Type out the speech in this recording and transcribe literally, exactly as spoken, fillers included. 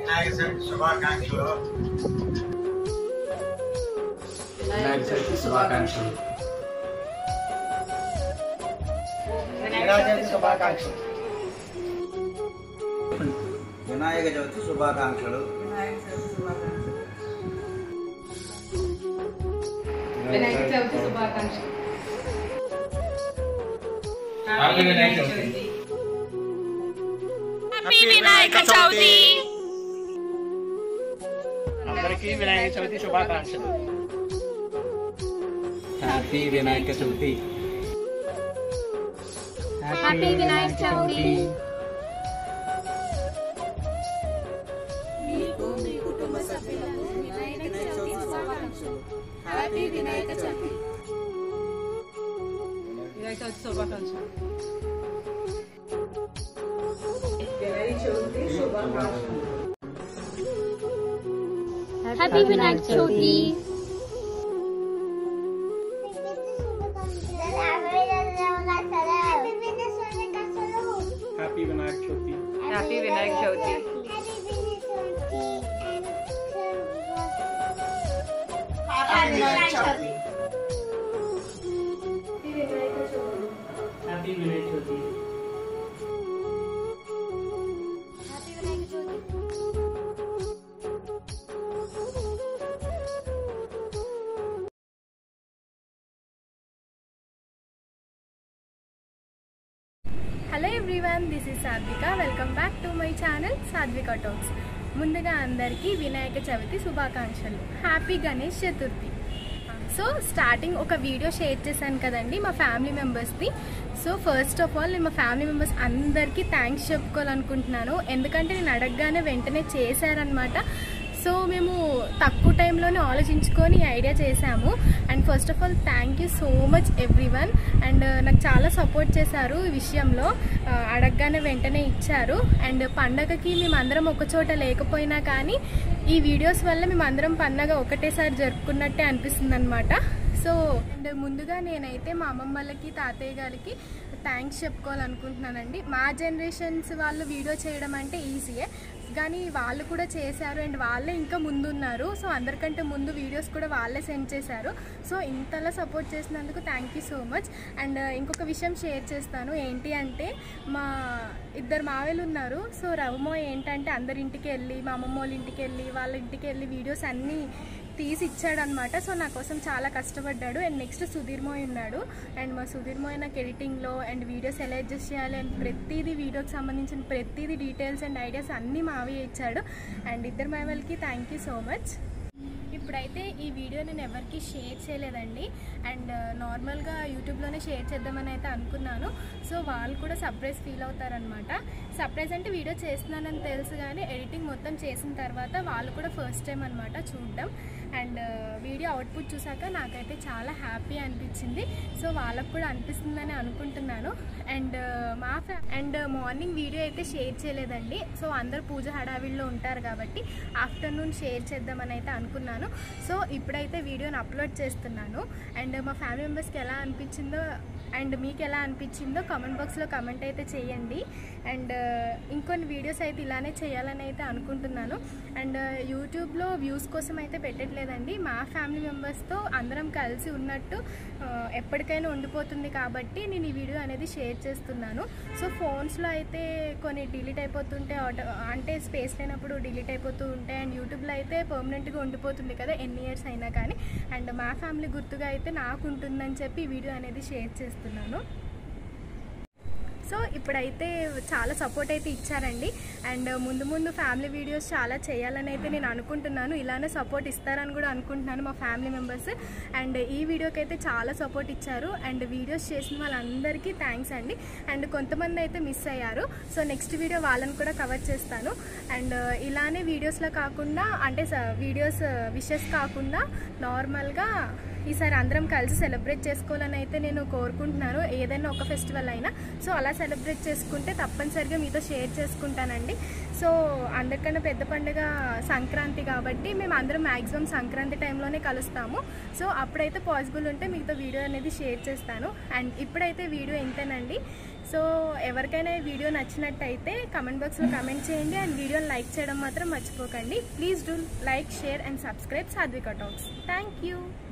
వినాయక చవితి శుభాకాంక్షలు. వినాయక చవితి శుభాకాంక్షలు. వినాయక చవితి శుభాకాంక్షలు. వినాయక చవితి శుభాకాంక్షలు. వినాయక చవితి శుభాకాంక్షలు. హ్యాపీ వినాయక చవితి. హ్యాపీ వినాయక చవితి. అందరికీ వినాయక చవితి శుభాకాంక్షలు. హ్యాపీ వినాయక చవితి. హ్యాపీ వినాయక చవితి. మీకు మీ కుటుంబ సభ్యులకు వినాయక చవితి శుభాకాంక్షలు. హ్యాపీ వినాయక చవితి. వినాయక చవితి శుభాకాంక్షలు. Happy Vinayaka Chavithi. Happy Vinayaka Chavithi. Happy Vinayaka Chavithi. Happy Vinayaka Chavithi. Happy Vinayaka Chavithi. Hello everyone, this is Sadhvika. Welcome back to my channel Sadhvika talks. ముందుగా అందరికీ వినాయక చవితి శుభాకాంక్షలు. Happy Ganesh Chaturthi. So starting ఒక వీడియో షేర్ చేశాను కదండి మా ఫ్యామిలీ మెంబర్స్ది. సో ఫస్ట్ ఆఫ్ ఆల్ నేను మా ఫ్యామిలీ మెంబర్స్ అందరికీ థ్యాంక్స్ చెప్పుకోవాలనుకుంటున్నాను. ఎందుకంటే నేను అడగగానే వెంటనే చేశారనమాట. సో మేము తక్కువ టైంలోనే ఆలోచించుకొని ఐడియా చేశాము. And first of all thank you so much everyone. And నాకు చాలా సపోర్ట్ చేశారు ఈ విషయంలో. అడగగానే వెంటనే ఇచ్చారు. అండ్ పండగకి మేమందరం ఒకచోట లేకపోయినా కానీ ఈ వీడియోస్ వల్ల మేమందరం పండగ ఒకటేసారి జరుపుకున్నట్టే అనిపిస్తుంది అనమాట. సో అండ్ ముందుగా నేనైతే మా అమ్మమ్మ వాళ్ళకి తాతయ్య గారికి థ్యాంక్స్ చెప్పుకోవాలనుకుంటున్నానండి. మా జనరేషన్స్ వాళ్ళు వీడియో చేయడం అంటే ఈజీయే, కానీ వాళ్ళు కూడా చేశారు అండ్ వాళ్ళే ఇంకా ముందున్నారు. సో అందరికంటే ముందు వీడియోస్ కూడా వాళ్ళే సెండ్ చేశారు. సో ఇంతలా సపోర్ట్ చేసినందుకు thank you so much. And ఇంకొక విషయం షేర్ చేస్తాను. ఏంటి అంటే మా ఇద్దరు మావేలు ఉన్నారు. సో రవమో ఏంటంటే అందరి ఇంటికి వెళ్ళి మా అమ్మమ్మ వాళ్ళ ఇంటికి వెళ్ళి వాళ్ళ ఇంటికి వెళ్ళి వీడియోస్ అన్నీ తీసి ఇచ్చాడనమాట. సో నా కోసం చాలా కష్టపడ్డాడు. అండ్ నెక్స్ట్ సుధీర్మోయ్ ఉన్నాడు. అండ్ మా సుధీర్మోయ్ నాకు ఎడిటింగ్లో అండ్ వీడియోస్ ఎలా అడ్జస్ట్ చేయాలి అండ్ ప్రతిదీ వీడియోకి సంబంధించిన ప్రతిదీ డీటెయిల్స్ అండ్ ఐడియాస్ అన్నీ మావి ఇచ్చాడు. అండ్ ఇద్దరు మా వాళ్ళకి థ్యాంక్ యూ సో మచ్. ఇప్పుడైతే ఈ వీడియో నేను ఎవరికి షేర్ చేయలేదండి. అండ్ నార్మల్గా యూట్యూబ్లోనే షేర్ చేద్దామని అయితే అనుకున్నాను. సో వాళ్ళు కూడా సర్ప్రైజ్ ఫీల్ అవుతారనమాట. సర్ప్రైజ్ అంటే వీడియో చేస్తున్నానని తెలుసు, కానీ ఎడిటింగ్ మొత్తం చేసిన తర్వాత వాళ్ళు కూడా ఫస్ట్ టైం అనమాట చూడడం. అండ్ వీడియో అవుట్పుట్ చూసాక నాకైతే చాలా హ్యాపీ అనిపించింది. సో వాళ్ళకు కూడా అనిపిస్తుందని అనుకుంటున్నాను. అండ్ మా ఫ్యా అండ్ మార్నింగ్ వీడియో అయితే షేర్ చేయలేదండి. సో అందరు పూజ హడావిడిలో ఉంటారు కాబట్టి ఆఫ్టర్నూన్ షేర్ చేద్దామని అయితే అనుకున్నాను. సో ఇప్పుడైతే వీడియోని అప్లోడ్ చేస్తున్నాను. అండ్ మా ఫ్యామిలీ మెంబర్స్కి ఎలా అనిపించిందో అండ్ మీకు ఎలా అనిపించిందో కామెంట్ బాక్స్లో కామెంట్ అయితే చేయండి. అండ్ ఇంకొన్ని వీడియోస్ అయితే ఇలానే చేయాలని అయితే అనుకుంటున్నాను. అండ్ యూట్యూబ్లో వ్యూస్ కోసం అయితే పెట్టట్లేదండి. మా ఫ్యామిలీ మెంబర్స్తో అందరం కలిసి ఉన్నట్టు ఎప్పటికైనా ఉండిపోతుంది కాబట్టి నేను ఈ వీడియో అనేది షేర్ చేస్తున్నాను. సో ఫోన్స్లో అయితే కొన్ని డిలీట్ అయిపోతుంటే ఆటో అంటే స్పేస్ లేనప్పుడు డిలీట్ అయిపోతూ ఉంటాయి. అండ్ యూట్యూబ్లో అయితే పర్మనెంట్గా ఉండిపోతుంది కదా ఎన్ని ఇయర్స్ అయినా కానీ. అండ్ మా ఫ్యామిలీ గుర్తుగా అయితే నాకు ఉంటుందని చెప్పి ఈ వీడియో అనేది షేర్ చేస్తున్నాను. సో ఇప్పుడైతే చాలా సపోర్ట్ అయితే ఇచ్చారండి. అండ్ ముందు ముందు ఫ్యామిలీ వీడియోస్ చాలా చేయాలని అయితే నేను అనుకుంటున్నాను. ఇలానే సపోర్ట్ ఇస్తారని కూడా అనుకుంటున్నాను మా ఫ్యామిలీ మెంబర్స్. అండ్ ఈ వీడియోకి అయితే చాలా సపోర్ట్ ఇచ్చారు. అండ్ వీడియోస్ చేసిన వాళ్ళందరికీ థ్యాంక్స్ అండి. అండ్ కొంతమంది అయితే మిస్ అయ్యారు. సో నెక్స్ట్ వీడియో వాళ్ళని కూడా కవర్ చేస్తాను. అండ్ ఇలానే వీడియోస్లో కాకుండా అంటే వీడియోస్ విషెస్ కాకుండా నార్మల్గా ఈసారి అందరం కలిసి సెలబ్రేట్ చేసుకోవాలని అయితే నేను కోరుకుంటున్నాను. ఏదైనా ఒక ఫెస్టివల్ అయినా సో అలా సెలబ్రేట్ చేసుకుంటే తప్పనిసరిగా మీతో షేర్ చేసుకుంటానండి. సో అందరికన్నా పెద్ద పండుగ సంక్రాంతి కాబట్టి మేము అందరం మ్యాక్సిమం సంక్రాంతి టైంలోనే కలుస్తాము. సో అప్పుడైతే పాసిబుల్ ఉంటే మీతో వీడియో అనేది షేర్ చేస్తాను. అండ్ ఇప్పుడైతే వీడియో ఇంతేనండి. సో ఎవరికైనా ఈ వీడియో నచ్చినట్టయితే కమెంట్ బాక్స్లో కమెంట్ చేయండి అండ్ వీడియోని లైక్ చేయడం మాత్రం మర్చిపోకండి. Please do like, share and subscribe Sadhvika talks. Thank you.